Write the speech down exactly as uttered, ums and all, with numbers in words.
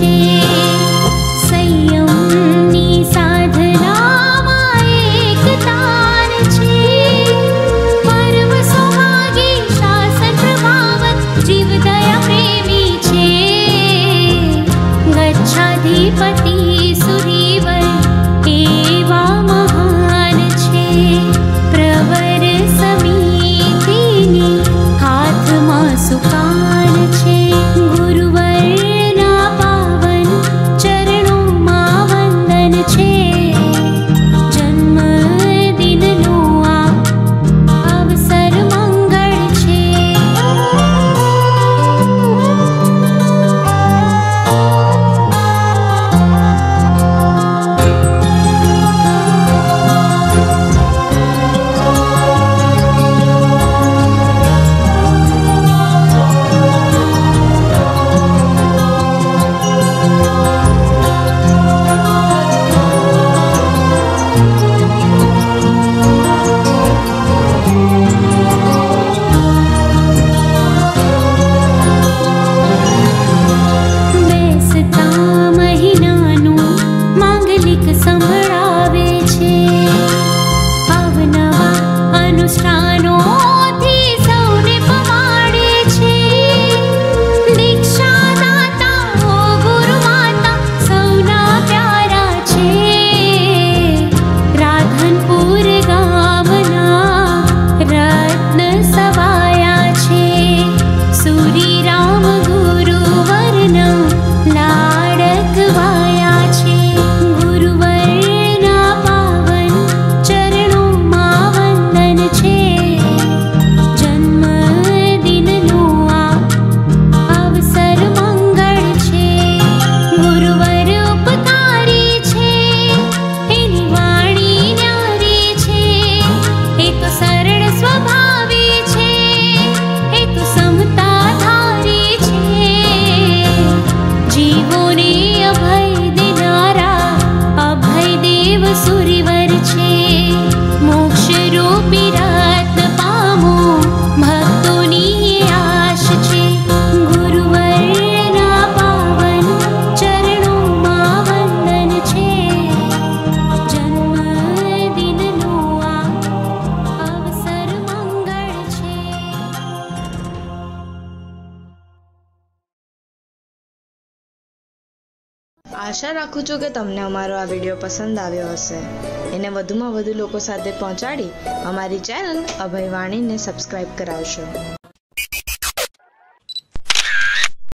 छे। संयमनी साधनामां एकतान छे। परम सौभागी शासन प्रभावत जीव दया प्रेमी छे। गच्छाधिपति सुरीवर एवा महान छे। प्रवर समितिनी हाथमां सुकान छे। गुरुवरना पावन चरणोमां वंदन छे। जन्मदिननो आ अवसर मंगल छे। बेसता महीनाનું માંગલિક સંભળાવે છે। અવનવા અનુષ્ઠાનોથી સૌને પમાડે છે। દીક્ષાદાતાઓ ગુરુમાતા સૌના પ્યારા છે। રાધનપુર ગામના રત્ન સવાયા છે। સુરીરામ ગુરુવરના લાડક વાયા છે। ગુરુવરના પાવન ચરણોમાં વંદન છે। જન્મદિનનો આ અવસર મંગળ છે। ગુરુવર ઉપકારી છે। એની વાણી ન્યારી છે। એ તો સરળ સ્વભાવી છે। એ તો સમતાધારી છે। જીવોને અભય દેનારા અભય દેવ સુરીવર છે। મોક્ષ રૂપી રત્ન પામો ભક્તોની આશ છે। ગુરુવરના પાવન ચરણોમાં વંદન છે। જન્મદિનનો આ અવસર મંગળ છે। આશા રાખું છું કે તમને અમારો આ વિડીયો પસંદ આવ્યો હશે। એને વધુમાં વધુ લોકો સાથે પહોંચાડી અમારી ચેનલ અભયવાણીને સબસ્ક્રાઈબ કરાવશો।